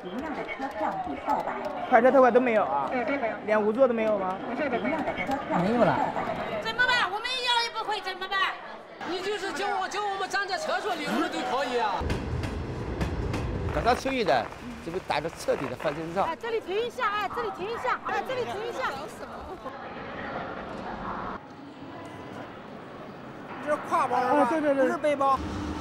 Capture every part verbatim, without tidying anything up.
一样的车票抵后百。 快车特快都没有啊？ 对，都没有， 连无座都没有吗？ 一样的车票没有了。 怎么办？我们要也不会，怎么办？ 你就是叫我叫我们站在厕所里头就可以啊。 等到春运的，这不打个彻底的翻身仗。 哎，这里停一下，哎，这里停一下，哎，这里停一下。 这是挎包啊，对对对， 不是背包。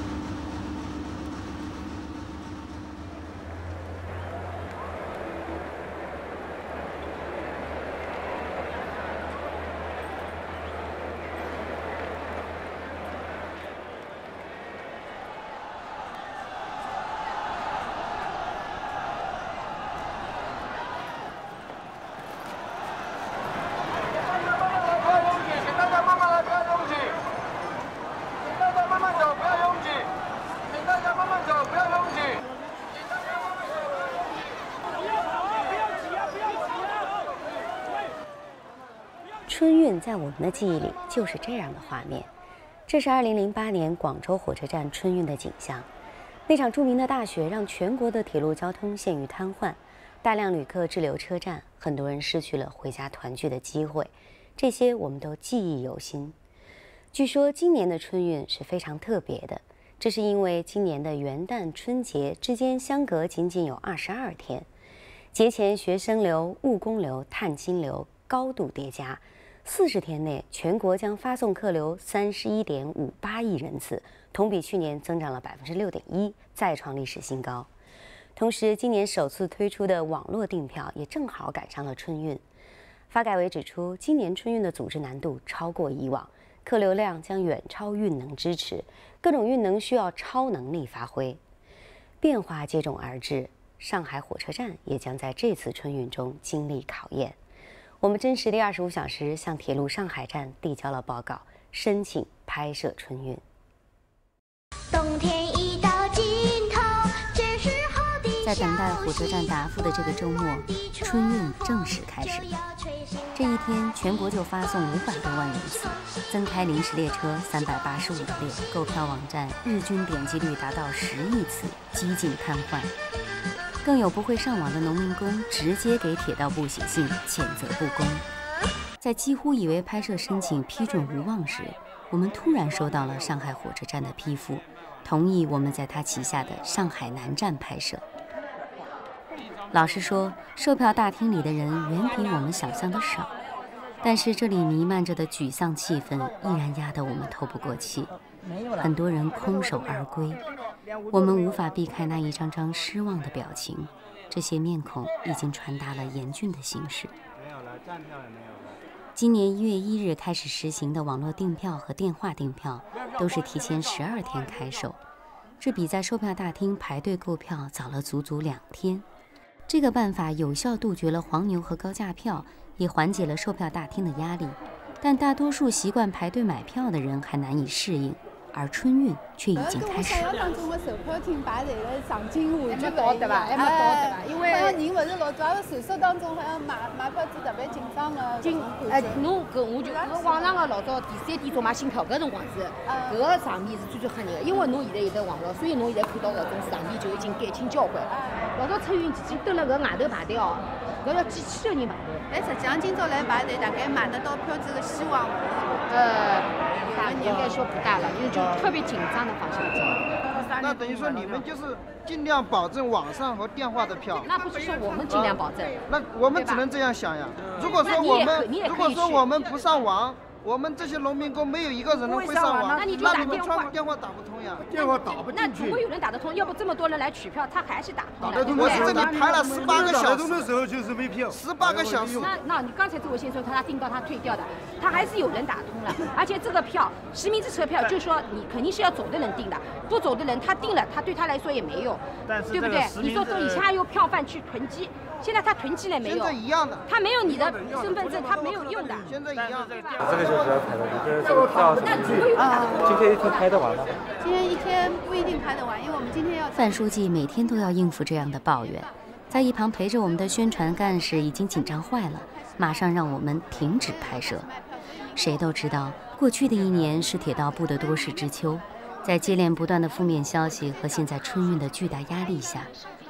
春运在我们的记忆里就是这样的画面，这是二零零八年广州火车站春运的景象。那场著名的大雪让全国的铁路交通陷于瘫痪，大量旅客滞留车站，很多人失去了回家团聚的机会，这些我们都记忆犹新。据说今年的春运是非常特别的，这是因为今年的元旦、春节之间相隔仅仅有二十二天，节前学生流、务工流、探亲流高度叠加。四十天内，全国将发送客流三十一点五八亿人次，同比去年增长了百分之六点一，再创历史新高。同时，今年首次推出的网络订票也正好赶上了春运。发改委指出，今年春运的组织难度超过以往，客流量将远超运能支持，各种运能需要超能力发挥。变化接踵而至，上海火车站也将在这次春运中经历考验。我们真实的二十五小时向铁路上海站递交了报告，申请拍摄春运。 冬天已到尽头，这时候的在等待火车站答复的这个周末，春运正式开始。这一天，全国就发送五百多万人次，增开临时列车三百八十五列，购票网站日均点击率达到十亿次，几近瘫痪。更有不会上网的农民工直接给铁道部写信谴责不公。在几乎以为拍摄申请批准无望时，我们突然收到了上海火车站的批复，同意我们在他旗下的上海南站拍摄。老实说，售票大厅里的人远比我们想象的少，但是这里弥漫着的沮丧气氛依然压得我们透不过气，很多人空手而归。我们无法避开那一张张失望的表情，这些面孔已经传达了严峻的形势。 没有了，站票也没有了。 今年一月一日开始实行的网络订票和电话订票，都是提前十二天开售，这比在售票大厅排队购票早了足足两天。这个办法有效杜绝了黄牛和高价票，也缓解了售票大厅的压力，但大多数习惯排队买票的人还难以适应。而春运却已经开始。 跟我想象当中的售票厅排队的场景完全不一样，对吧？还没到对吧？因为好像人不是老多，传说当中好像买买票子特别紧张的。 紧，哎，侬搿我就搿网上个老早第三点钟买新票搿辰光是，搿个场面是最最吓人的，因为侬现在有得网络，所以侬现在看到搿种场面就已经减轻交关。老早春运期间蹲辣搿外头排队哦，搿要几千个人排队。 但实际上今朝来排队，大概买得到票子的希望， 呃，应该说不大了，因为就特别紧张的方向走。 那等于说你们就是尽量保证网上和电话的票。 那不是说我们尽量保证。 那我们只能这样想呀。如果说我们如果说我们不上网，我们这些农民工没有一个人能会上网， 那你就打电话， 电话打不通呀。 电话打不进去。 那总会有人打得通，要不这么多人来取票，他还是打通的。 我在这里排了十八个小时。 打通的时候就是没票。 十八个小时。 那那你刚才这位先生他订到他退掉的，他还是有人打通了，而且这个票实名制车票，就是说你肯定是要走的人订的，不走的人他订了，他对他来说也没用，对不对？你说说以前还有票贩去囤积。现在他囤积了没有？ 现在一样的， 他没有你的身份证，他没有用的。 现在一样的。 这个就是要排的，这个票什么距？今天一天排得完吗？ 今天一天不一定排得完，因为我们今天要。 范书记每天都要应付这样的抱怨，在一旁陪着我们的宣传干事已经紧张坏了，马上让我们停止拍摄。谁都知道，过去的一年是铁道部的多事之秋，在接连不断的负面消息和现在春运的巨大压力下，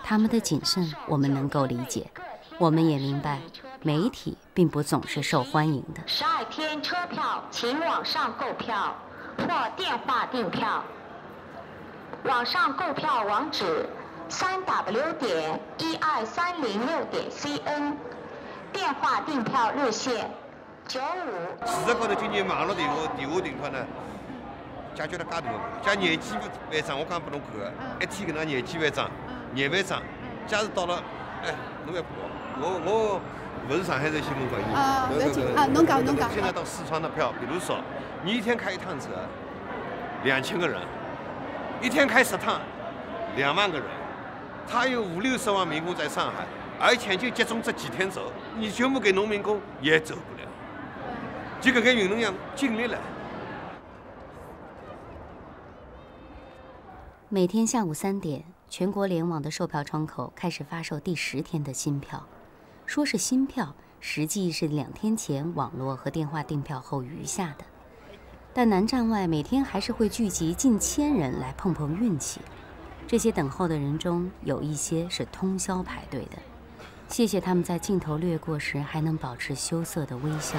他们的谨慎我们能够理解，我们也明白，媒体并不总是受欢迎的。 十二天车票，请网上购票或电话订票。网上购票网址：三 w 点一二三零六点 cn。电话订票热线：九五。 事实高头今年网络电话电话订票呢，解决了介大个问题。像廿几万张，我讲拨侬看个，一天搿能廿几万张，廿万张。假如到了，哎，侬要我我不是上海的新闻专业。 啊，不要紧啊，侬讲侬讲。 现在到四川的票，比如说你一天开一趟车，两千个人。一天开十趟，两万个人，他有五六十万民工在上海，而且就集中这几天走，你全部给农民工也走不了。这个跟运动一样尽力了。 每天下午三点，全国联网的售票窗口开始发售第十天的新票，说是新票，实际是两天前网络和电话订票后余下的。但南站外每天还是会聚集近千人来碰碰运气。这些等候的人中，有一些是通宵排队的。谢谢他们在镜头掠过时还能保持羞涩的微笑。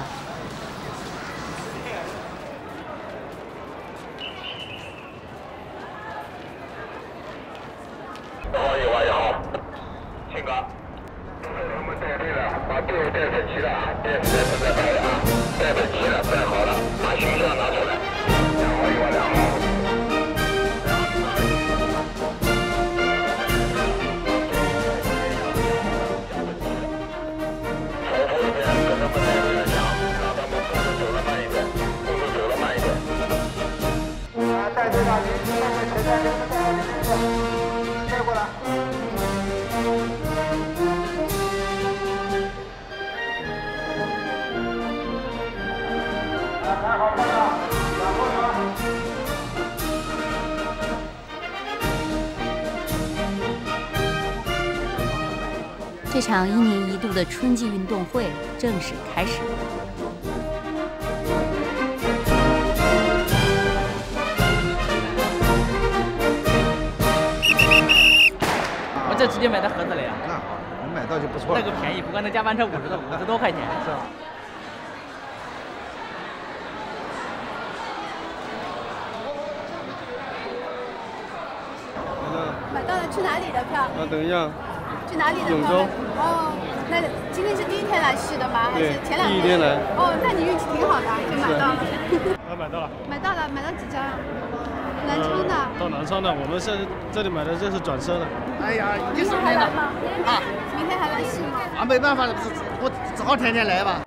好，有啊有好，请哥。我们带队了，把队伍带整齐了啊，电视台正在拍了啊，带整齐了，带好了，把形象拿出来。两号有啊两号。重复一遍，跟他们带队的讲，让他们步子走得慢一点，步子走得慢一点。啊，带队的，您后面前面留着带好您这个，带过来。 这场一年一度的春季运动会正式开始了。 我这直接买到盒子了呀。 那好，能买到就不错了。 那个便宜，不过那加班车五十多，五十多块钱，是吧？ 买到了，去哪里的票？ 啊，等一下。 去哪里的？ 永州。 哦，那今天是第一天来试的吗？还是前两天？ 第一天来。 哦，那你运气挺好的，就买到了。 啊，买到了。 买到了，买到几张？南昌的。 到南昌的，我们是这里买的，这是转车的。 哎呀， 明天还来吗？啊，明天还来试吗？ 啊，没办法了，我只好天天来吧。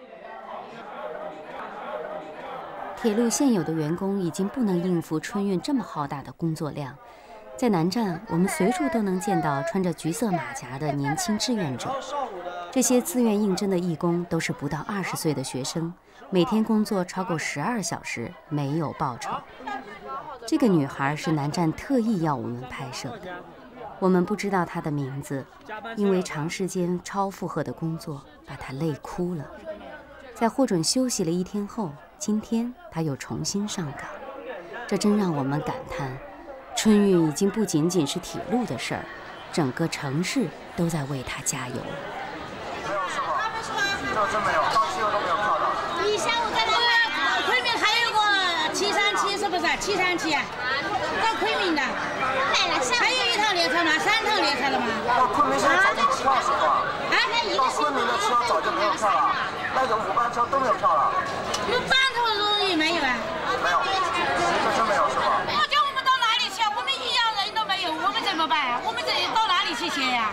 铁路现有的员工已经不能应付春运这么浩大的工作量。在南站，我们随处都能见到穿着橘色马甲的年轻志愿者。这些自愿应征的义工都是不到二十岁的学生，每天工作超过十二小时，没有报酬。这个女孩是南站特意要我们拍摄的，我们不知道她的名字，因为长时间超负荷的工作把她累哭了。在获准休息了一天后，今天她又重新上岗，这真让我们感叹。春运已经不仅仅是铁路的事儿，整个城市都在为它加油。 没有是吧？这真没有，到七楼都没有票的。 你下午在那个昆明还有个七三七是不是？七三七，到昆明的。还有一趟列车吗？三趟列车了吗？ 到昆明现在早就不票是吧？ 啊，那一个到昆明的车早就没有票了，那个五班车都没有票了。 五班车容易没有啊？ 没有，这真没有是吧？ 我叫我们到哪里去啊？我们一样人都没有，我们怎么办啊？我们这到哪里去写呀？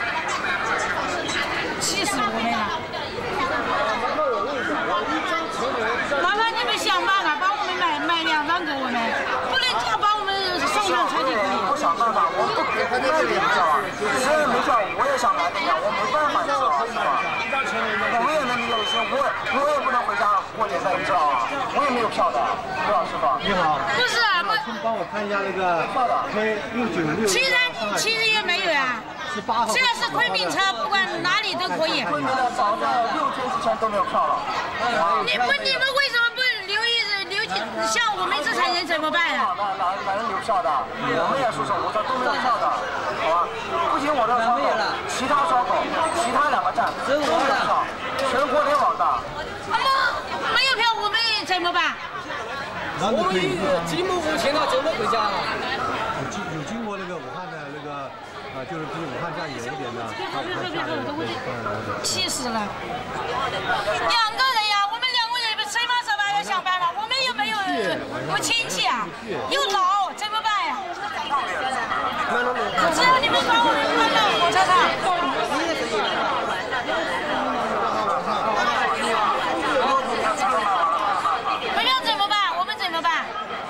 气死我们了！麻烦你们想办法帮我们买买两张给我们，不能这样把我们送上车就可以。 不想办法，我们不给他那个也不知道啊。虽然没票，我也想来的呀，我没办法，你知道吧？是吧？我们也能理解一些，我我也不能回家过年的，你知道吧？我也没有票的，知道是吧？ 你好。 不是啊，我帮我看一下那个 K 六九六。 七三其实也没有啊。只要是昆明车，不管哪里都可以。 昆明的早在六天之前都没有票了。 你不，你们为什么不留意留意？像我们这才人怎么办呀？ 哪哪哪人留票的？我们也说说，我这都没有票的，好吧？不仅我真玩的， 全国联网的。 没有票我们怎么办？ 我们几目无情了，怎么回家了？ 有经有经过那个武汉的那个啊，就是比武汉站远一点的。 气死了！两个人呀，我们两个人谁马上吧要下班了，我们又没有有亲戚啊，又老，怎么办呀？只要你们把我们关到火车上。我们怎么办？我们怎么办？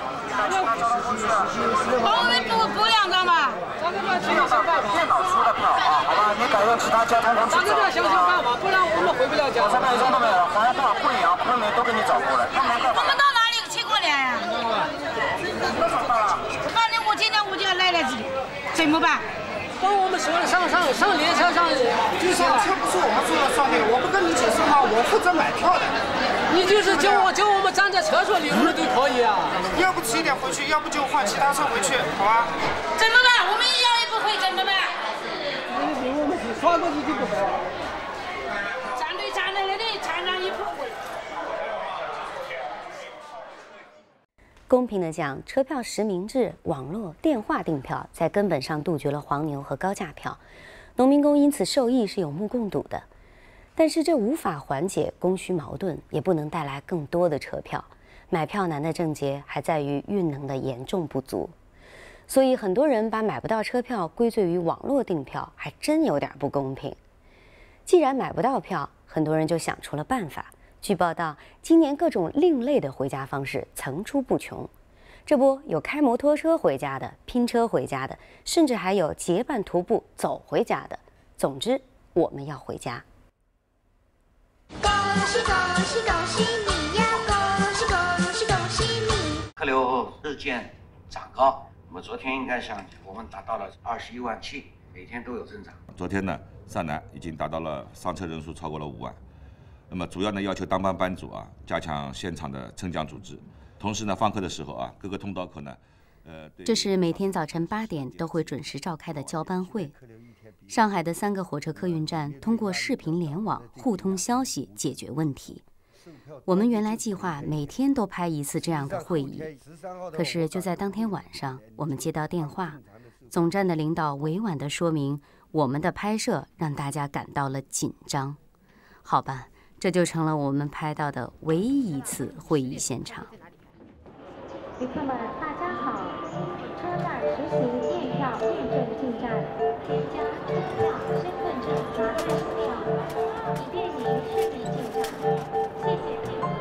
把我们不不养着嘛？ 电脑出的票啊，好吧，你改用其他交通工具走。 咱们要想想办法，不然我们回不了家。 我这边兄弟们，黄话、贵阳、昆明都给你找过来，他们干嘛？ 我们到哪里去过年呀？反正我今天我就要赖在这里，怎么办？ 帮我们上上上上列车上， 就是车不是我们说了算的，我不跟你解释吗？我负责买票的。 你就是叫我叫我们站在厕所里面都可以啊。 要不迟一点回去，要不就换其他车回去，好吧？ 怎么办？我们一样也不会，怎么办？ 我们刷过去就不会。 站队站在那里，站上也不会。 公平地讲，车票实名制、网络、电话订票，在根本上杜绝了黄牛和高价票，农民工因此受益是有目共睹的。但是这无法缓解供需矛盾，也不能带来更多的车票。买票难的症结还在于运能的严重不足，所以很多人把买不到车票归罪于网络订票，还真有点不公平。既然买不到票，很多人就想出了办法。据报道，今年各种另类的回家方式层出不穷。这不，有开摩托车回家的，拼车回家的，甚至还有结伴徒步走回家的。总之，我们要回家。 恭喜恭喜恭喜你呀！恭喜恭喜恭喜你！ 客流日渐涨高，那么昨天应该像我们达到了二十一万七，每天都有增长。 昨天呢，上南已经达到了上车人数超过了五万。那么主要呢要求当班班组啊加强现场的称奖组织，同时呢放课的时候啊各个通道口呢，呃， 这是每天早晨八点都会准时召开的交班会。上海的三个火车客运站通过视频联网互通消息解决问题。我们原来计划每天都拍一次这样的会议，可是就在当天晚上，我们接到电话，总站的领导委婉地说明，我们的拍摄让大家感到了紧张。好吧。这就成了我们拍到的唯一一次会议现场。 旅客们，大家好！车站实行电票验证进站，添加车票、身份证拿在手上，以便您顺利进站。谢谢配合。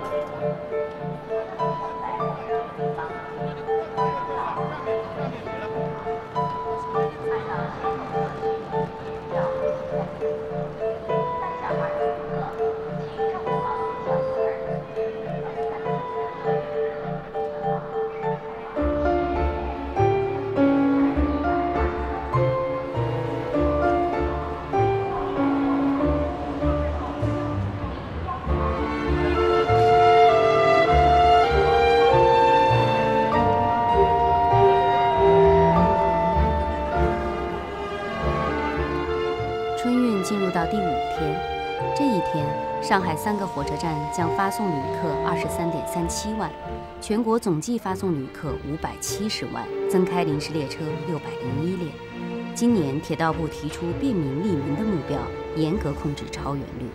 到第五天，这一天，上海三个火车站将发送旅客二十三点三七万，全国总计发送旅客五百七十万，增开临时列车六百零一列。今年铁道部提出便民利民的目标，严格控制超员率。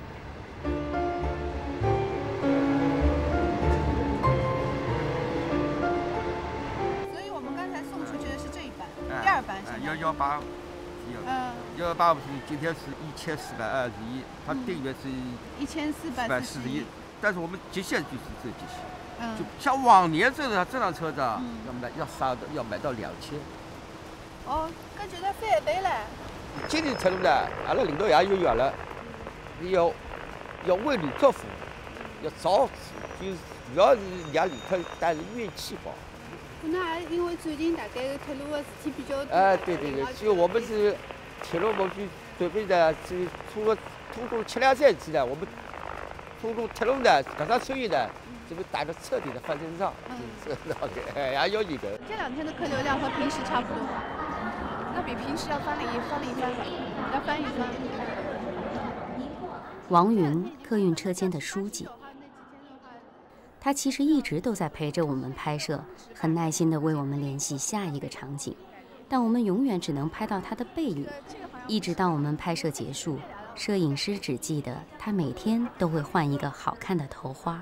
所以我们刚才送出去的是这一班，第二班是幺幺八。 嗯， 幺幺八五今天是一千四百二十一，它定员是一千四百四十一，但是我们极限就是这极限， 嗯， 就像往年这辆这辆车子啊，要买要杀的要买到两千。 哦，感觉到翻一倍了。 今年程度呢，阿拉领导也有讲了，要要为旅客服务，要早，就主要是让旅客带着怨气吧。 那因为最近大概铁路的事体比较多。 哎，对对对，就我们是铁路部就准备的，是通过通过七两赛季呢，我们通过铁路呢，搿趟春运呢，准备打个彻底的翻身仗，是那个，哎，也要你的。 这两天的客流量和平时差不多，那比平时要翻了一翻了一番吧，要翻一番。 王云，客运车间的书记。他其实一直都在陪着我们拍摄，很耐心地为我们联系下一个场景，但我们永远只能拍到他的背影，一直到我们拍摄结束，摄影师只记得他每天都会换一个好看的头花。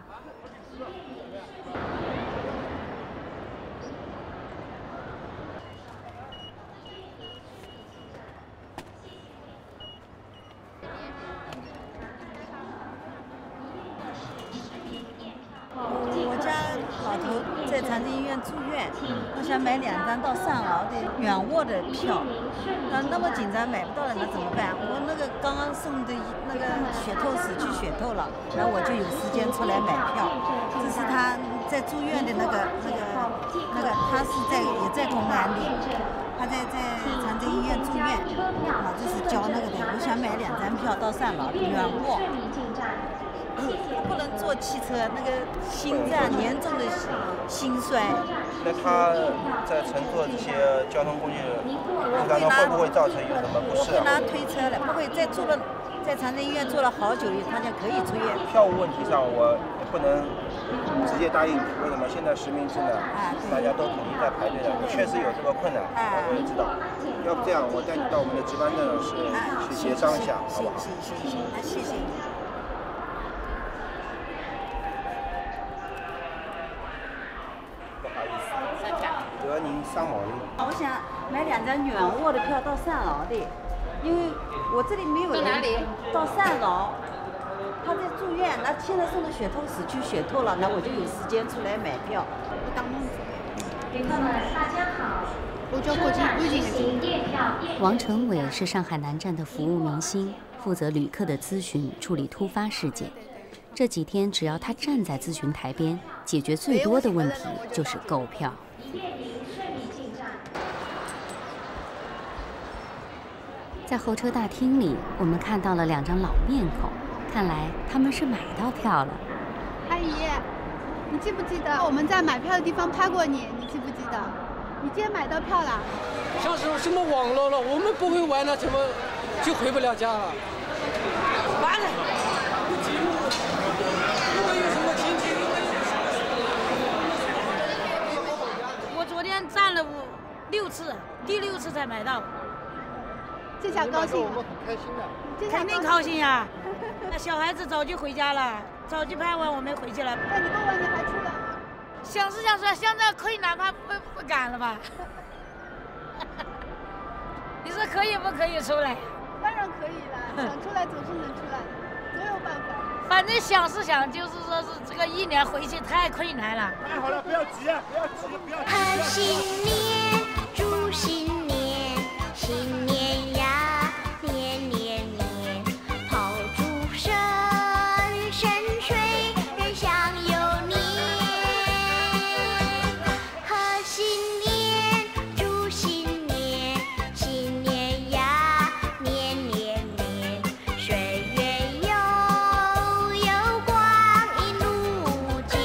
我家老头在长庚医院住院，我想买两张到上饶的远卧的票，那那么紧张买不到了，那怎么办？我那个刚刚送的那个血透死去血透了，然后我就有时间出来买票。这是他在住院的那个那个那个，他是在也在公安里，他在在长庚医院住院，啊，这是交那个的。我想买两张票到上饶远卧。他不能坐汽车，那个心脏严重的心衰。 那他在乘坐这些交通工具路当中，会不会造成有什么不适啊？ 会拿推车了，不会再住了，在长庚医院住了好久，他就可以出院。 票务问题上，我也不能直接答应你。为什么现在实名制呢？ 啊， 大家都统一在排队的，你确实有这个困难，我也知道。要不这样，我带你到我们的值班证室去协商一下，好不好？ 行行行，那谢谢你。 得您伤毛了。 我想买两张远卧的票到上饶的，因为我这里没有人。到哪里？到上饶，他在住院，那现在送的血透死去血透了，那我就有时间出来买票。我当梦子。 旅客们，大家好。 我叫过境过境的。 王成伟是上海南站的服务明星，负责旅客的咨询，处理突发事件。这几天，只要他站在咨询台边，解决最多的问题就是购票。在候车大厅里，我们看到了两张老面孔，看来他们是买到票了。 阿姨，你记不记得我们在买票的地方拍过你？你记不记得？你今天买到票了？ 像是什么网络了，我们不会玩了，怎么就回不了家了？完了。 我昨天站了五六次，第六次才买到。 这下高兴， 我们很开心的。 肯定高兴呀！那小孩子早就回家了，早就拍完我们回去了。 那你问问你还出来吗？ 想是想说，现在可以哪怕不不敢了吧？你说可以不可以出来？ 当然可以了，想出来总是能出来的，总有办法。 反正想是想，就是说是这个一年回去太困难了。 太好了，不要急，不要急，不要急。 贺新年，祝新年，新年呀，年年年，炮竹声声吹，人享有年。贺新年，祝新年，新年呀，年年年，岁月悠悠，光阴如箭。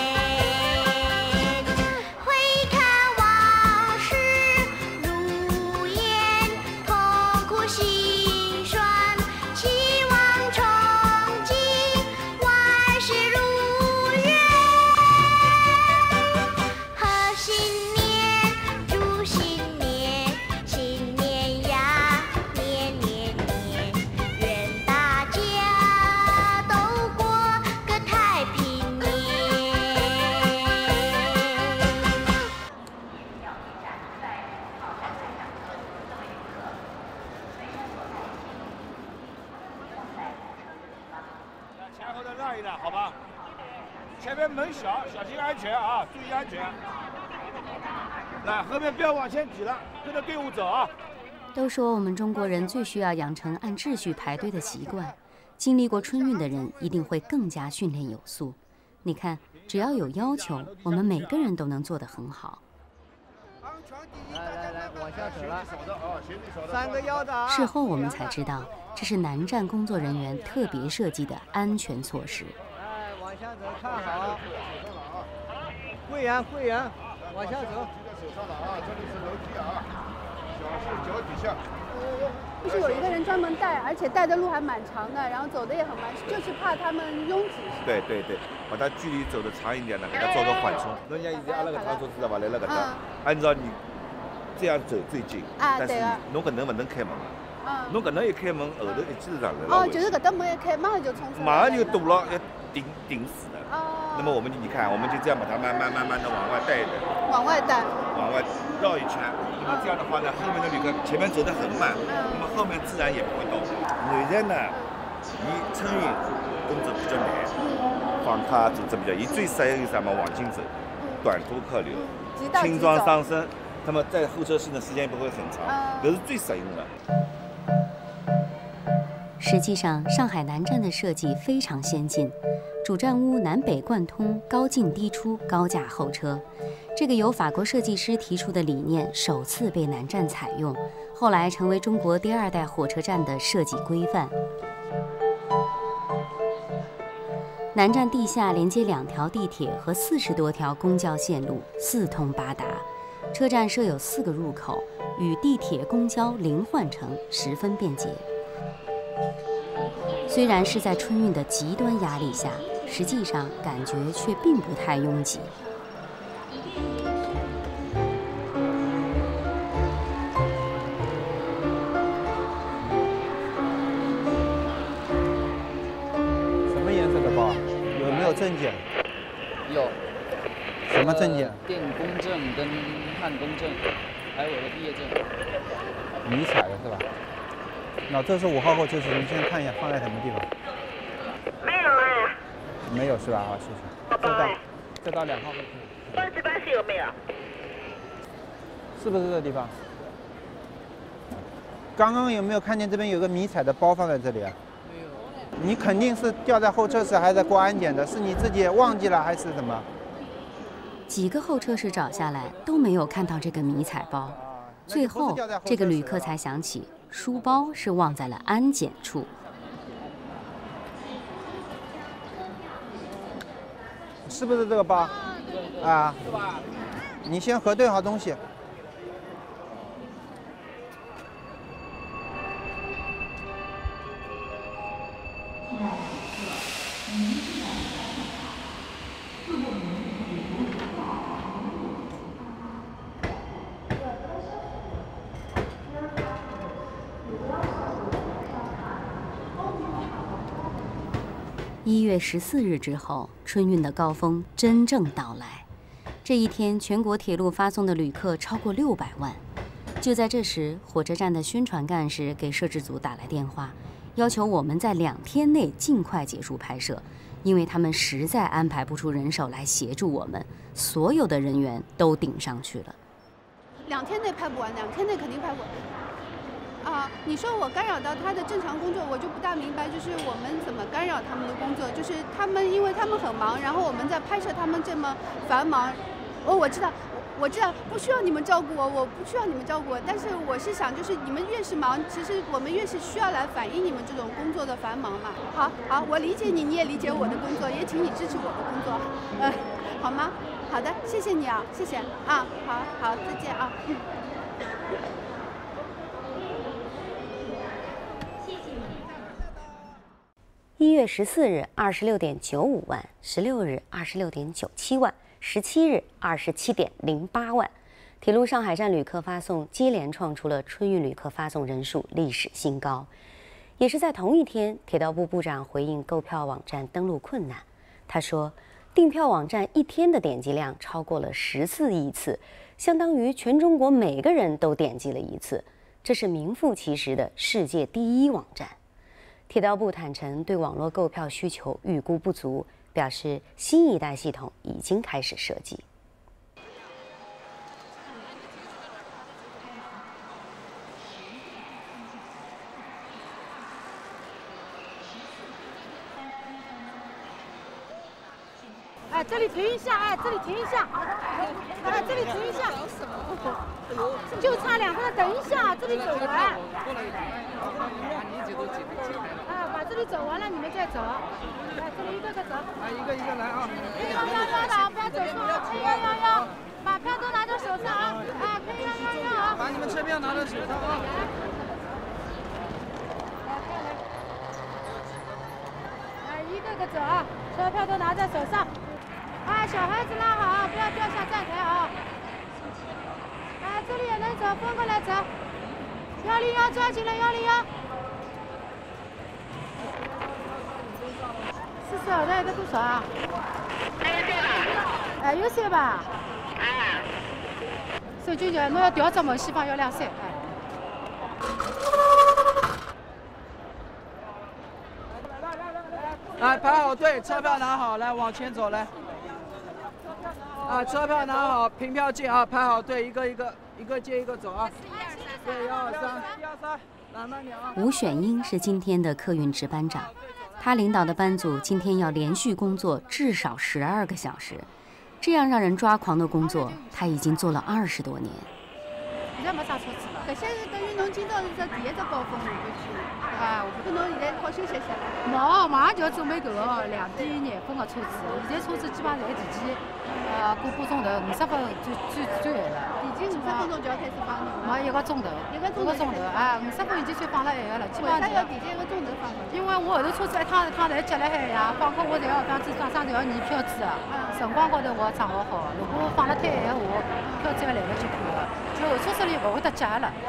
回看往事如烟，痛苦心酸，期望憧憬，万事如愿。贺新年，祝新年，新年呀，年年年，愿大家都过个太平年。 前后的让一让，好吧？前面门小，小心安全啊，注意安全。来，后面不要往前挤了，跟着队伍走啊。 都说我们中国人最需要养成按秩序排队的习惯，经历过春运的人一定会更加训练有素。你看，只要有要求，我们每个人都能做得很好。 来来来，往下走了，三个腰的啊。 事后我们才知道，这是南站工作人员特别设计的安全措施。 来，往下走，看好。会员会员，往下走。 手上了啊，这里是楼梯啊，小心脚底下。 就是有一个人专门带，而且带的路还蛮长的，然后走的也很慢，就是怕他们拥挤。 对对对，把它距离走的长一点呢，给它做个缓冲。人家现在阿拉个趟车知道吧？来了搿搭，按照你这样走最近，但是侬搿能勿能开门啊。侬搿能一开门，后头一记头上来了。 哦，就是搿搭门一开，马上就冲出来。 马上就堵了，要顶顶死的。哦。那么我们就你看，我们就这样把它慢慢慢慢的往外带一带。 往外带。往外绕一圈。那么这样的话呢，后面的旅客前面走得很慢，那么后面自然也不会到。南站呢，伊春运工作比较难，房卡组织比较，伊最适合于啥么？黄金周，短途客流，轻装上升，那么在候车室的时间不会很长，这是最实用的。 实际上，上海南站的设计非常先进，主站屋南北贯通，高进低出，高架候车。这个由法国设计师提出的理念首次被南站采用，后来成为中国第二代火车站的设计规范。南站地下连接两条地铁和四十多条公交线路，四通八达。车站设有四个入口，与地铁、公交零换乘，十分便捷。虽然是在春运的极端压力下，实际上感觉却并不太拥挤。 什么颜色的包？有没有证件？ 有。 什么证件？ 电工证跟焊工证，还有我的毕业证。 迷彩的是吧？那这是五号候车室，你先看一下放在什么地方？ 没有哎。 没有是吧？啊，谢谢。这到这到两号候车室。八十八是有没有？是不是这个地方？刚刚有没有看见这边有个迷彩的包放在这里啊？没有。你肯定是掉在候车室还是过安检的？是你自己忘记了还是什么？ 几个候车室找下来都没有看到这个迷彩包，最后这个旅客才想起。书包是忘在了安检处。 是不是这个包？啊，你先核对好东西。 一月十四日之后，春运的高峰真正到来。这一天，全国铁路发送的旅客超过六百万。就在这时，火车站的宣传干事给摄制组打来电话，要求我们在两天内尽快结束拍摄，因为他们实在安排不出人手来协助我们，所有的人员都顶上去了。 两天内拍不完，两天内肯定拍不完。啊，你说我干扰到他的正常工作，我就不大明白，就是我们怎么干扰他们的工作？就是他们，因为他们很忙，然后我们在拍摄他们这么繁忙。哦，我知道，我知道，不需要你们照顾我，我不需要你们照顾我。但是我是想，就是你们越是忙，其实我们越是需要来反映你们这种工作的繁忙嘛。好，好，我理解你，你也理解我的工作，也请你支持我的工作，嗯，好吗？好的，谢谢你啊，谢谢啊，好好，再见啊，嗯。 一月十四日二十六点九五万，十六日二十六点九七万，十七日二十七点零八万。铁路上海站旅客发送接连创出了春运旅客发送人数历史新高。也是在同一天，铁道部部长回应购票网站登录困难，他说，订票网站一天的点击量超过了十四亿次，相当于全中国每个人都点击了一次，这是名副其实的世界第一网站。铁道部坦诚对网络购票需求预估不足，表示新一代系统已经开始设计。 哎，这里停一下，哎，这里停一下，哎，这里停一下，就差两分钟，等一下，这里走完。啊，把这里走完了，你们再走。来，这里一个个走。 来，一个一个来啊！ 可以幺幺幺的啊，不要走错啊！可以幺幺幺，把票都拿到手上啊！啊，可以幺幺幺啊！ 把你们车票拿到手上啊！ 个走啊，车票都拿在手上。啊，小孩子拉好啊，不要掉下站台啊。啊，这里也能走，分过来走。幺零幺抓紧了，幺零幺。四十二的一个多少啊？哎，有三吧。手机叫侬要调只门，西方幺两三。 来排好队，车票拿好，来往前走来。啊，车票拿好，凭票进啊，排好队，一个一个一个接一个走啊。对，幺二三，一二三，来慢点啊。 吴选英是今天的客运值班长，他领导的班组今天要连续工作至少十二个小时，这样让人抓狂的工作，他已经做了二十多年。 现在没啥车子了，搿些是等于侬今朝是只第一只高峰下去啊，搿侬现在好休息歇了。 冇，马上就要准备搿个两点廿分的车子，现在车子基本上侪提前，呃，个把钟头，五十分最最最晚了。 提前五十分钟就要开始放了。 冇一个钟头， 一个钟头， 一个钟头啊，五十分已经算放了晚个了，基本上。 为啥要提前一个钟头放？ 因为我后头车子一趟一趟侪接辣海呀，放课我侪要当天早上侪要验票子的，辰光高头我掌握好，如果放了太晚闲话，票子要来不及看了，就后车子里勿会得夹了。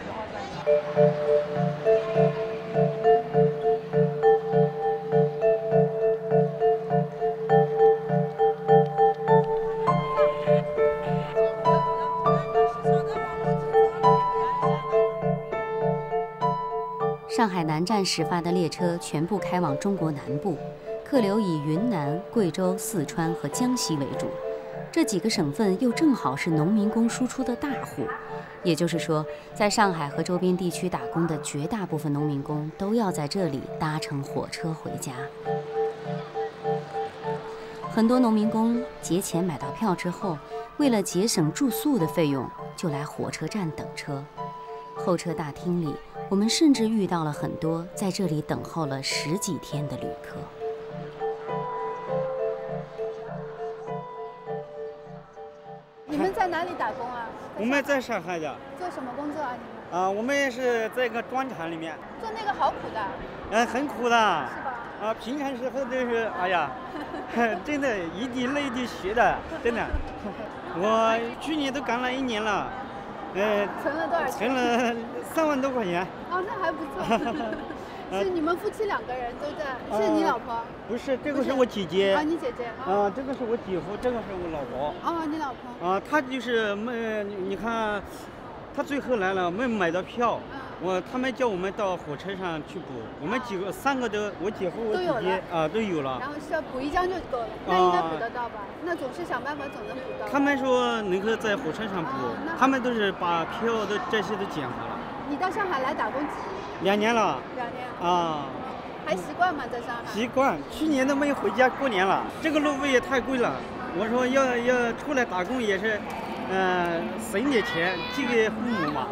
上海南站始发的列车全部开往中国南部，客流以云南、贵州、四川和江西为主。这几个省份又正好是农民工输出的大户，也就是说，在上海和周边地区打工的绝大部分农民工都要在这里搭乘火车回家。很多农民工节前买到票之后，为了节省住宿的费用，就来火车站等车。候车大厅里，我们甚至遇到了很多在这里等候了十几天的旅客。 你们在哪里打工啊？ 我们在上海的。 做什么工作啊？你们？ 啊，我们也是在一个砖厂里面。 做那个好苦的。 嗯，很苦的。 是吧？ 啊，平常时候都是，哎呀，真的一滴泪一滴血的，真的。我去年都干了一年了。呃， 存了多少钱？ 存了三万多块钱。 哦，那还不错。是你们夫妻两个人都在？是你老婆？ 不是，这个是我姐姐。 啊，你姐姐。 啊，这个是我姐夫，这个是我老婆。 哦，你老婆。 啊，他就是没，你看，他最后来了，没买到票。我他们叫我们到火车上去补，我们几个三个都，我姐夫我姐姐啊都有了。 然后是要补一张就够了，那应该补得到吧？那总是想办法总能补到。 他们说能够在火车上补，他们都是把票都这些都捡好了。 你到上海来打工几年？ 两年了。 两年。 啊。 还习惯吗？在上海？ 习惯，去年都没有回家过年了。这个路费也太贵了，我说要要出来打工也是，呃，省点钱寄给父母嘛。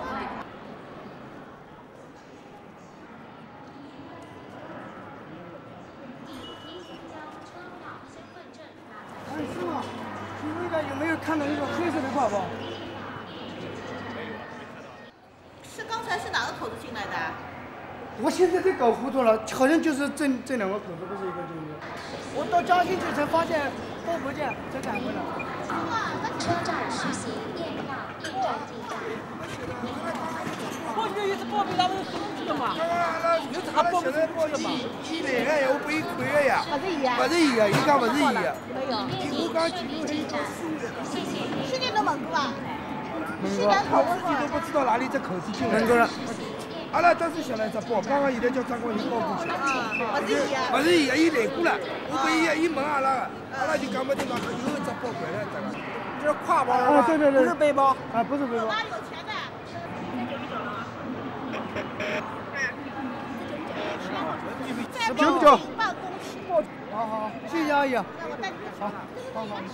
哎，师傅，你那个有没有看到那个黑色的泡泡？ 是刚才是哪个口子进来的？ 我现在都搞糊涂了，好像就是这这两个口子，不是一个就是一个。我到嘉兴去才发现都不见，才赶回来。 车站实行验票验证进站。 过去一直报名，他们是去的嘛？有啥报名报的嘛？ 几万个呀，我不一块个呀。 不是伊啊？ 不是伊啊，伊讲不是伊啊。 没有。 我讲几路进站。谢谢。 去年都问过啊？ 问过，我自己都不知道哪里这口子进来。问过了。阿拉当时想了一只包，刚刚现在叫张光宇包过去。 不是伊啊？ 不是伊啊，伊来过了。我不伊啊，伊问阿拉，阿拉就讲不定讲有一只包回来，这个。这是挎包是吧？ 对对对。 不是背包。 啊，不是背包。 哪有钱的？ 九不九？ 办公室。 好好，谢谢阿姨。 那我带你去。 好，好好。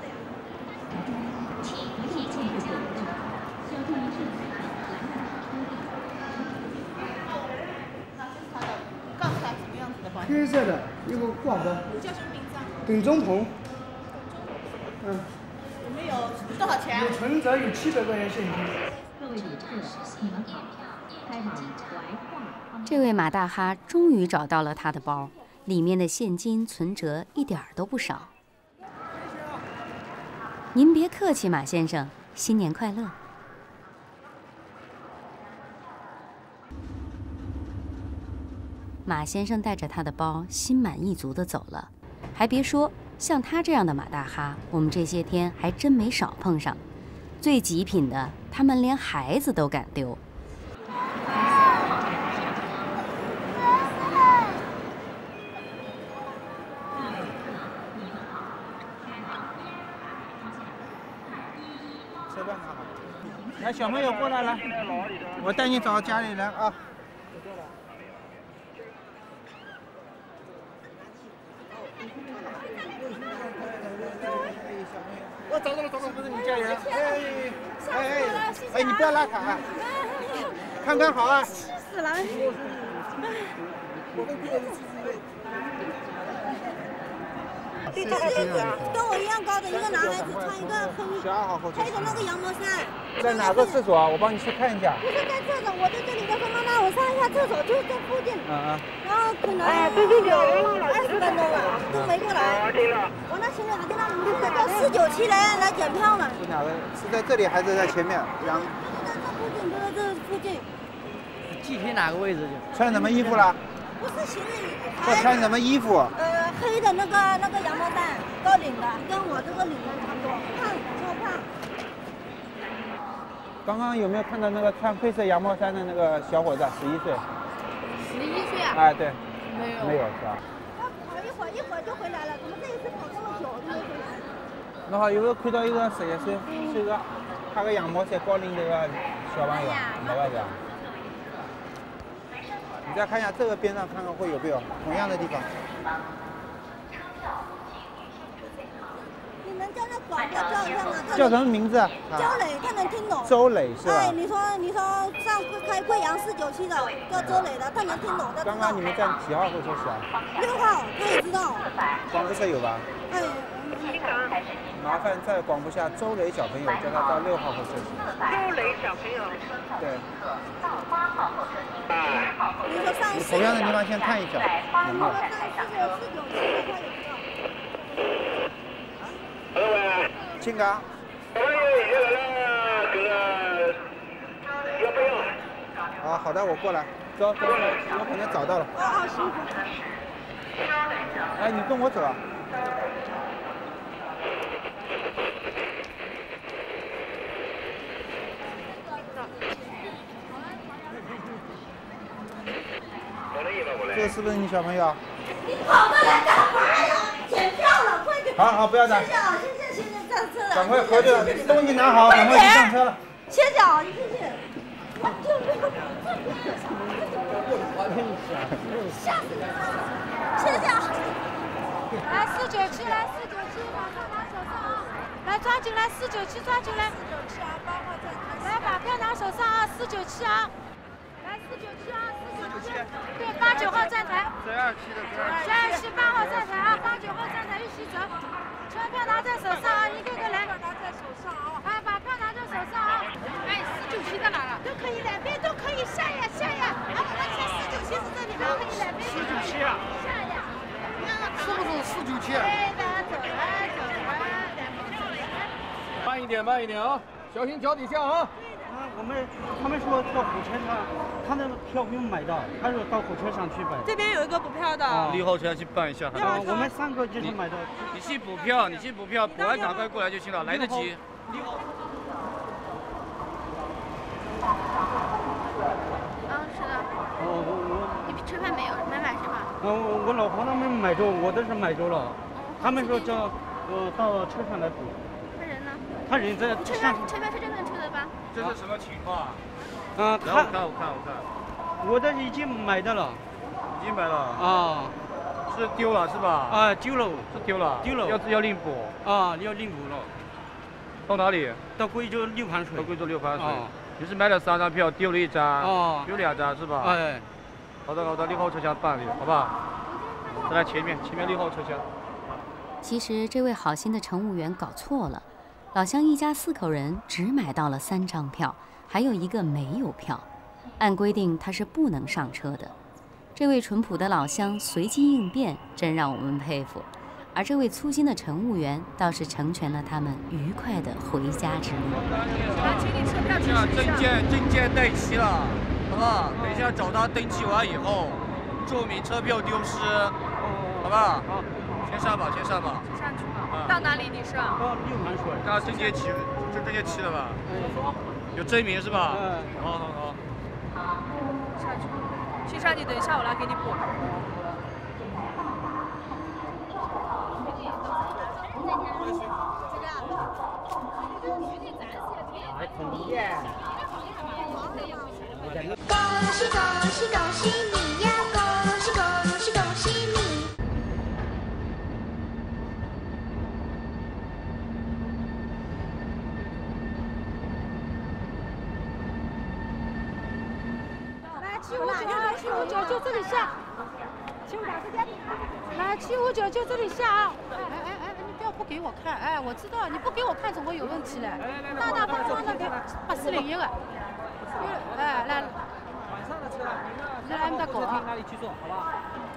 告诉他什么样子的包？ 黑色的一个挂包。 叫什么名字啊？ 耿中鹏。嗯。 有没有多少钱？ 有存折，有七百块钱现金。 各位旅客，你们验票开往怀化。 这位马大哈终于找到了他的包， 里面的现金存折一点儿都不少。您别客气，马先生，新年快乐。马先生带着他的包，心满意足地走了。还别说，像他这样的马大哈，我们这些天还真没少碰上。最极品的，他们连孩子都敢丢。 吃饭好。来，小朋友过来来，我带你找家里人啊。我找到了，找到了，不是你家人。哎哎哎哎，你不要拉卡啊！看看好啊！ 气死了！ 对，他是跟我一样高的一个男孩子，穿一个黑黑的那个羊毛衫。 在哪个厕所啊？我帮你去看一下。 不是在厕所，我在这里。他说妈妈，我上一下厕所，就是在附近。 嗯嗯。 然后可能哎，对对对，二十分钟了，都没过来。我那行李还在那里，现在到四九七来来检票了。 是哪个？是在这里还是在前面？羊。 就在这附近，就在这附近。 具体哪个位置就？ 穿什么衣服了？ 不是行李。 我穿什么衣服？ 呃，黑的那个那个羊毛衫，高领的，跟我这个领的差不多，胖，超胖。 刚刚有没有看到那个穿灰色羊毛衫的那个小伙子？十一岁。 十一岁啊？ 哎，对。 没有。 没有是吧？ 他跑一会儿，一会儿就回来了，怎么这一次跑这么久都没回来？ 那好，有没有看到一个十一岁，是个穿个羊毛衫高领的一个小朋友？没有是吧？你再看一下这个边上，看看会有没有同样的地方。 你能叫那广播叫一下吗？ 叫什么名字啊？ 周磊，他能听懂。 周磊是吧？ 哎，你说你说上开贵阳四九七的叫周磊的，他能听懂的。 刚刚你们站几号候车室啊？ 六号，他也知道。 广播车有吧？ 哎。 麻烦在广播下周磊小朋友叫他到六号候车室。 周磊小朋友。 对。 你说上你同样的地方先看一下。 你说上四九四九七的他也知道。 青冈。啊，好的，我过来。走走走，我可能找到了。 啊，辛苦。 哎，你跟我走啊。这个是不是你小朋友？ 你跑过来干嘛呀？检票了，快点！ 好好，不要打。 谢谢啊，谢谢谢谢，上车了。 赶快合着东西拿好，赶快去上车了。 谢谢啊，谢谢。我就没有吓死你了！谢谢啊。 来四九七，来四九七，马上拿手上啊！来抓紧来四九七，抓紧来。四九七啊，八号站。来把票拿手上啊，四九七啊。来四九七啊，四九七。对，八九号站台。 十二期的。 十二期八号站台啊，八九号站台一起走。车票拿在手上啊，一个个来。拿在手上啊。哎，把票拿在手上啊。哎，四九七在哪了？都可以，两边都可以下呀下呀。啊，我们现四九七是这里面可以两边。四九七啊。下呀。 是不是四九七啊？ 对的，走了走了。 慢一点，慢一点啊，小心脚底下啊。 啊，我们他们说到火车上，他那个票没有买到，他说到火车上去买。 这边有一个补票的。 六号车去办一下。 啊，我们三个就是买到。 你去补票，你去补票，补完赶快过来就行了，来得及。 六号。 嗯，是的。 哦，我我。 你车票没有没买是吧？ 嗯，我我老婆他们买着，我都是买着了。他们说叫呃到车上来补。 他人呢？ 他人在车票车票是这个人出的吧？ 这是什么情况啊？ 嗯， 他我看我看我看。 我这已经买的了。 已经买了。 啊。 是丢了是吧？ 啊，丢了。 是丢了。 丢了。 要要另补。 啊，要另补了。 到哪里？ 到贵州六盘水。 到贵州六盘水。你是买了三张票，丢了一张。 哦。 丢两张是吧？ 哎。 好的好的，六号车厢办理，好吧？再来前面，前面六号车厢。 其实这位好心的乘务员搞错了，老乡一家四口人只买到了三张票，还有一个没有票。按规定他是不能上车的。 这位淳朴的老乡随机应变，真让我们佩服。而这位粗心的乘务员倒是成全了他们愉快的回家之路。 来，请你车票提示一下。证件证件到期了，好不好？等一下找他登记完以后，注明车票丢失，好不好？好，先上吧，先上吧。 先上去吧。到哪里你是？ 到六盘水。刚刚证件齐，这证件齐了吧？有证明是吧？嗯。好好好。 上去。先生，你等一下，我来给你补。 恭喜恭喜恭喜你呀！恭喜恭喜恭喜你！ 来七五九，七五九就这里下，七五九这边。来七五九就这里下啊！哎哎哎哎，你不要不给我看，哎，我知道你不给我看总会有问题嘞。大大方方的给八四零一个。哎，来。晚上的车，你来我们的狗啊！哪里去坐，好不好？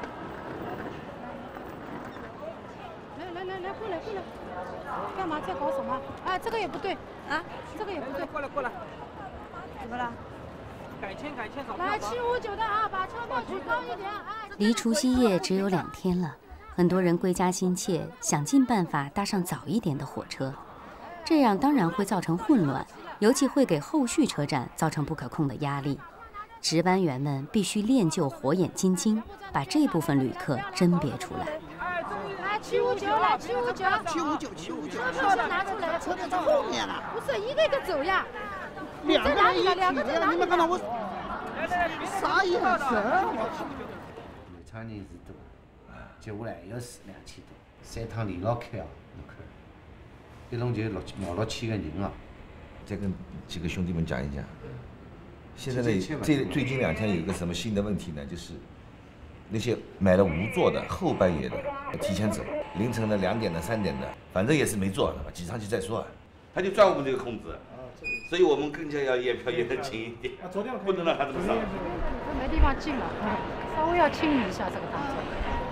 来来来来，过来过来，干嘛在搞什么？哎，这个也不对啊，这个也不对。 过来过来， 怎么了？ 改签改签， 来七五九的啊，把车票举高一点。 离除夕夜只有两天了，很多人归家心切，想尽办法搭上早一点的火车，这样当然会造成混乱，尤其会给后续车站造成不可控的压力。值班员们必须练就火眼金睛，把这部分旅客甄别出来。 来七五九，来七五九， 七五九，七五九， 车票拿出来， 车票在后面了。 不是一个一个走呀。 两个人一起， 两个在哪里？ 你们看到我啥眼神？ 有场人是多，接下来要是两千多，三趟连牢开啊，侬看，一共就六毛六千个人啊。 再跟几个兄弟们讲一讲，现在呢，这最近两天有一个什么新的问题呢？就是那些买了无座的后半夜的提前走，凌晨的两点的、三点的，反正也是没座，挤上去再说，他就赚我们这个空子。所以我们更加要验票验得勤一点，不能让他这么上。 没地方进了，稍微要清理一下这个当中。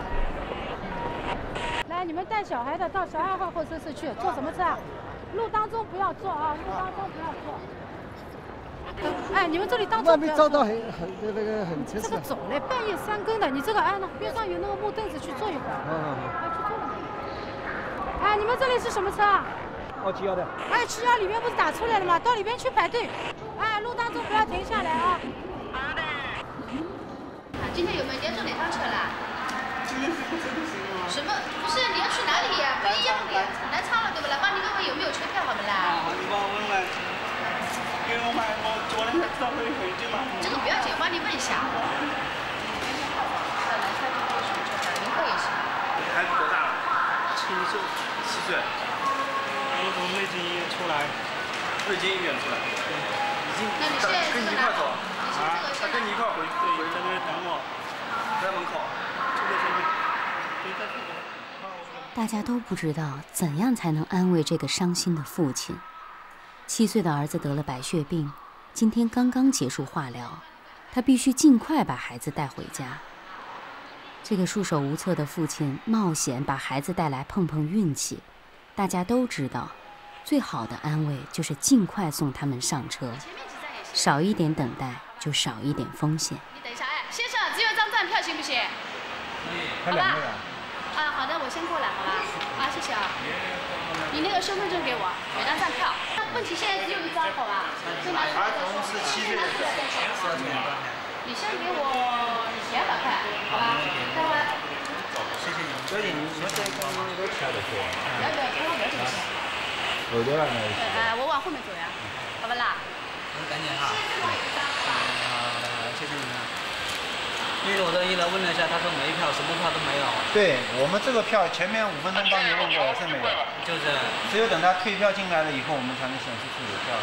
来，你们带小孩的到小二号候车室去，坐什么车啊？路当中不要坐啊，路当中不要坐。哎，你们这里当中不要坐。 外面照到很很那个很清楚。 这个走嘞，半夜三更的，你这个哎呢，边上有那个木凳子去坐一会儿。好好好。哎，去坐吧。哎，你们这里是什么车啊？ 二七幺的。 二七幺里面不是打出来了吗？到里边去排队。哎，路当中不要停下来啊。好的。今天有没有连坐哪趟车啦？今天是不是什么？不是你要去哪里呀？不一样的呀，南昌了对不啦？帮你问问有没有车票好不啦？ 好，你帮我问问。因为我买我昨天才知道会很近嘛。 这个不要紧，我帮你问一下。到南昌这边什么车票？明鹤也行。 孩子多大了？七岁，七岁。我从瑞金医院出来，瑞金医院出来，已经那你现在跟你一块走啊？他跟你一块回去， 对， 在那边等我，在门口，这边这边，对，在这边。 大家都不知道怎样才能安慰这个伤心的父亲。七岁的儿子得了白血病，今天刚刚结束化疗，他必须尽快把孩子带回家。这个束手无策的父亲冒险把孩子带来碰碰运气。大家都知道，最好的安慰就是尽快送他们上车，少一点等待就少一点风险。 你等一下，哎，先生，只有一张站票行不行？ 还两个人。 啊，好的，我先过来，好吧？啊，谢谢啊。你那个身份证给我，有张站票。问题现在只有一张，好吧？ 儿童是七岁的， 你先给我两百块，好吧？待会。 谢谢你，小姐，你你先刚刚那个票的钱。 不要不要，刚刚不要这么想。 后头了那个。 哎，我往后面走呀，好不啦？ 你赶紧哈。好，谢谢你们。 因为我这一来问了一下，他说没票，什么票都没有。 对我们这个票前面五分钟帮你问过也是没有， 就是， 只有等他退票进来了以后，我们才能显示出有票。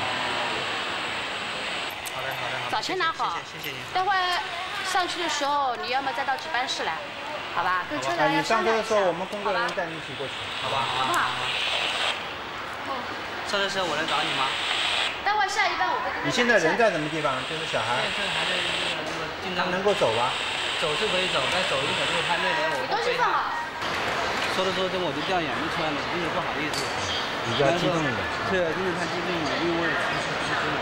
好的好的好的。 早先拿好， 谢谢谢谢你。 待会上去的时候，你要么再到值班室来，好吧？跟车长要你上车的时候，我们工作人员带你一起过去， 好吧好吧。 好不好？ 哦。上车时候我来找你吗？ 待会下一班我会跟你现在人在什么地方？就是小孩。 对，这还在那个那个。 他能够走吧？ 走是可以走，但走一会儿就太累了，我东西放好。 说着说着我就掉眼泪出来了，真的不好意思。 比较激动了。 是，真的太激动了，因为我也其实是真的。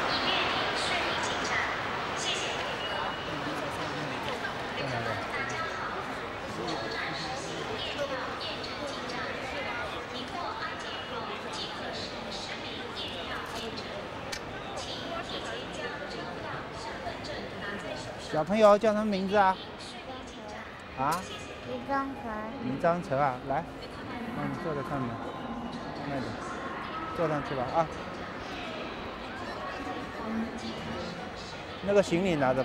小朋友叫什么名字啊？啊？ 李章成。 李章成啊，来，那你坐在上面，慢点，坐上去吧啊。那个行李拿着吧。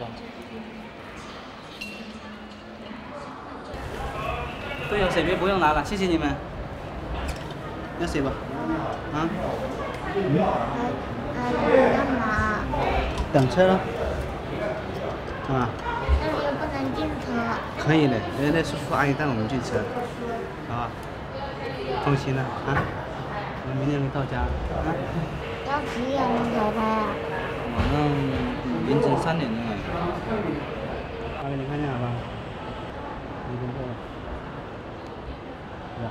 队友水杯不用拿了，谢谢你们。要水吧？啊？ 干嘛？ 等车了。 啊， 那里又不能进车。 可以的，人家叔叔阿姨带我们进车，啊，放心了啊，我们明天能到家啊。 要几点能开拍啊？ 晚上凌晨三点钟来。阿姨，你看见了吧？你工作了，是吧？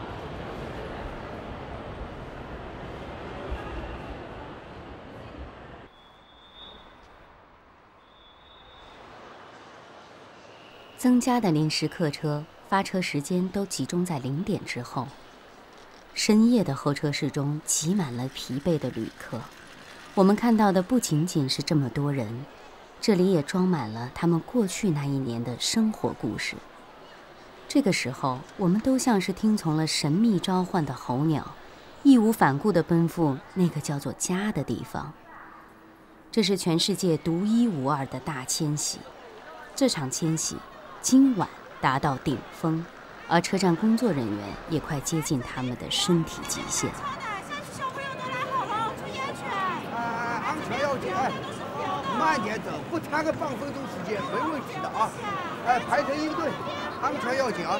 增加的临时客车发车时间都集中在零点之后。深夜的候车室中挤满了疲惫的旅客，我们看到的不仅仅是这么多人，这里也装满了他们过去那一年的生活故事。这个时候，我们都像是听从了神秘召唤的候鸟，义无反顾地奔赴那个叫做家的地方。这是全世界独一无二的大迁徙，这场迁徙 今晚达到顶峰，而车站工作人员也快接近他们的身体极限。 小朋友都来好了，注意安全。哎，安全要紧，哎，慢点走，不差个半分钟时间，没问题的啊。哎，排成一队，安全要紧啊。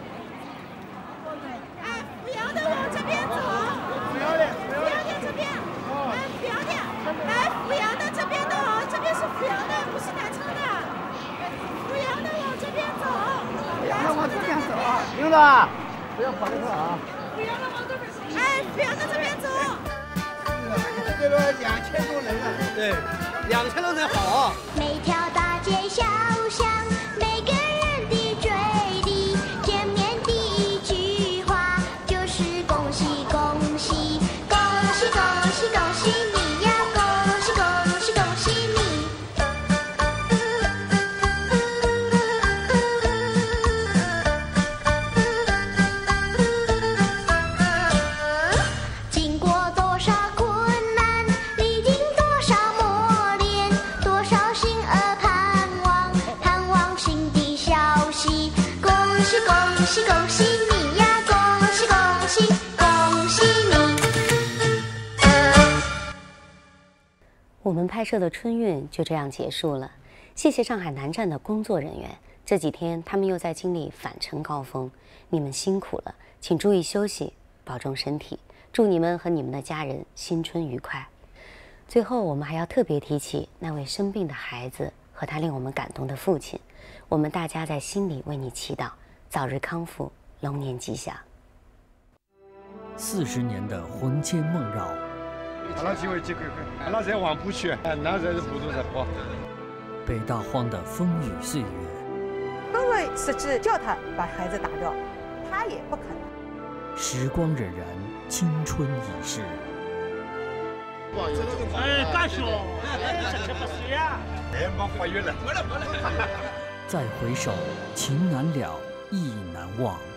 哎，不要的往这边走。 不要的， 不要的这边。哎，不要的，来扶摇的这边的哦，这边是扶摇的，不是南昌的。 扶摇的往这边走， 那往这边走啊， 领导，不要跑得快啊！ 扶摇的往这边，哎，扶摇的这边走。 这个两千多人了， 对，两千多人好。 每条大街小巷，每个人的嘴里，见面第一句话就是恭喜恭喜，恭喜恭喜恭喜你呀，恭喜恭喜恭喜你。 恭喜恭喜你呀！恭喜恭喜恭喜你！ 我们拍摄的春运就这样结束了。谢谢上海南站的工作人员，这几天他们又在经历返程高峰，你们辛苦了，请注意休息，保重身体。祝你们和你们的家人新春愉快。最后，我们还要特别提起那位生病的孩子和他令我们感动的父亲，我们大家在心里为你祈祷。 早日康复，龙年吉祥。 四十年的魂牵梦绕， 阿拉几位几个个，阿拉在黄浦区，那才是普渡日跑。 北大荒的风雨岁月， 各位实际叫他把孩子打掉，他也不肯。 时光荏苒，青春已逝。 哎，大兄，十七八岁呀，哎，没发育了，没了没了。 再回首，情难了。 意难忘。